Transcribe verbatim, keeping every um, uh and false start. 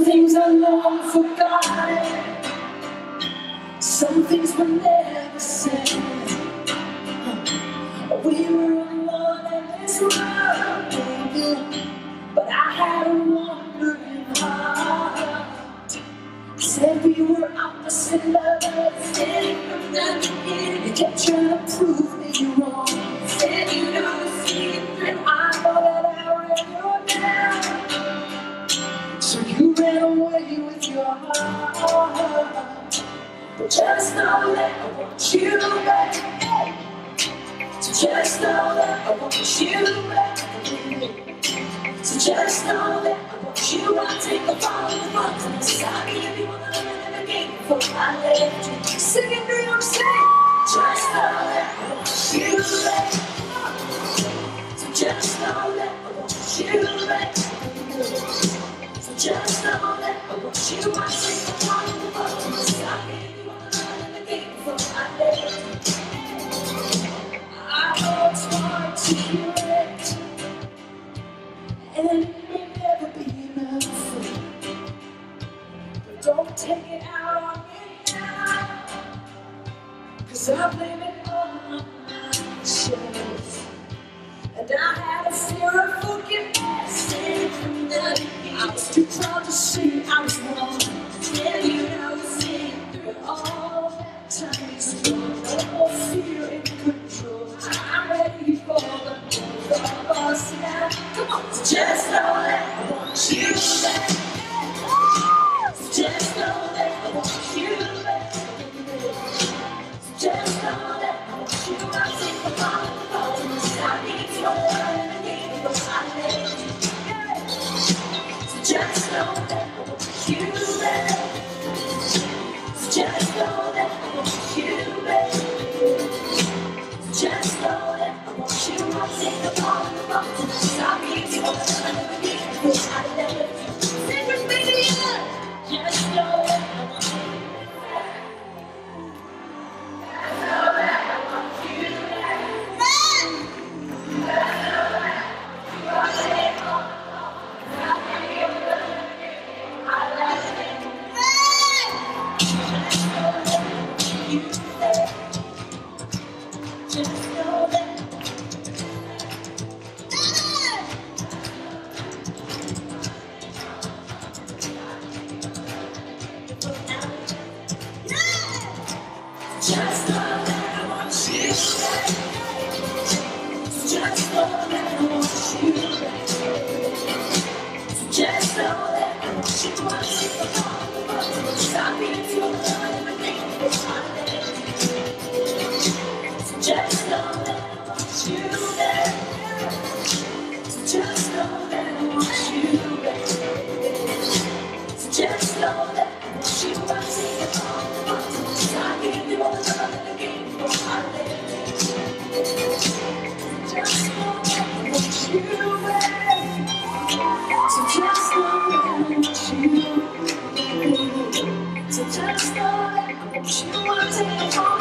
Some things are long forgotten, some things were never said. We were alone in this world, baby, but I had a wandering heart. I said we were opposite lovers, standing from the beginning. You kept trying to prove me wrong. Said you know the secret, and I know that I read your mind. So you ran away with your heart. But just know that I want you back. So just know that I want you back. So just know that I want you. I'll take the fall of the mountains. I'll give you all the love in the game before I left you. Sing it through your sing. Just know that I want you back. So just know that I want you back. So just know that I want you. I'll take the fall of the mountains. I'll give you all the love in the game before I left you. I know it's hard to hear it, and it may never be enough, but don't take it out on me now, 'cause I blame it all on myself. And I had a fear of forgiveness from the beginning. I was too proud to say I was wrong. Yeah, you know the thing, through all that time is gone. No fear in control. I'm ready for the both of us now. Come on, so just know that I want you back. So just know that I want you back. So just know that I want you. I'll take the fall of the mountains. I need your love in the game before I let you. So just know that I want you back. So just know that I want you back. Just know that I want you. I'll take the fall of the mountains. I'll give you all the love in the game before I let you. Sing with me together. Just know that I want you. Just know that I want you. I'll take all the love. I'll give you all the love in the game before I let you. Just know that I want you. Just know that. Just know that I want you back. Just know that I want you back. Just know that I want you. I'll take the fall of the mountains. I'll give you all the love in the game before I let you. Just know that I want you back. Just know that I want you back. Just know that I want you. I'll take the fall of the mountains. I'll give you all the love in the game before I let you. Just know that I want you back. So just know that I want you. So just know that I want you. I'll take the fall.